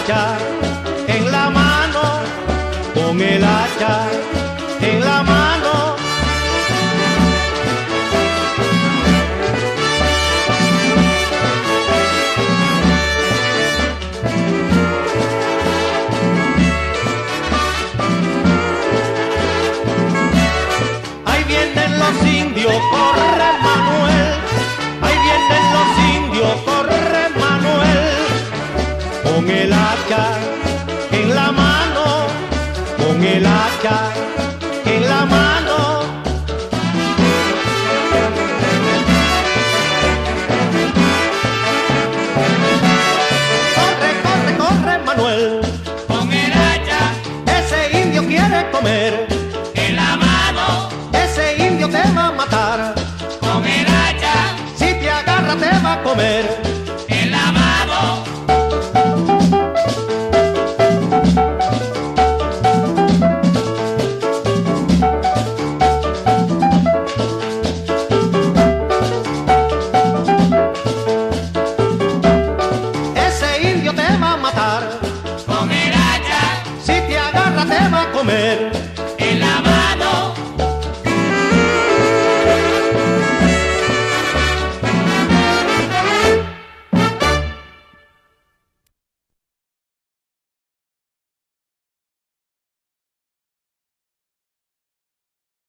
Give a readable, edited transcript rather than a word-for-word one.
hacha en la mano, con el hacha en la mano. Ahí vienen los indios, corre Manuel. Ahí vienen los indios, corre Manuel. Con el hacha en la mano, con el hacha en la mano. Corre, corre, corre Manuel. Con el hacha Ese indio quiere comer. en la mano, Ese indio te va a matar. con el hacha Si te agarra te va a comer.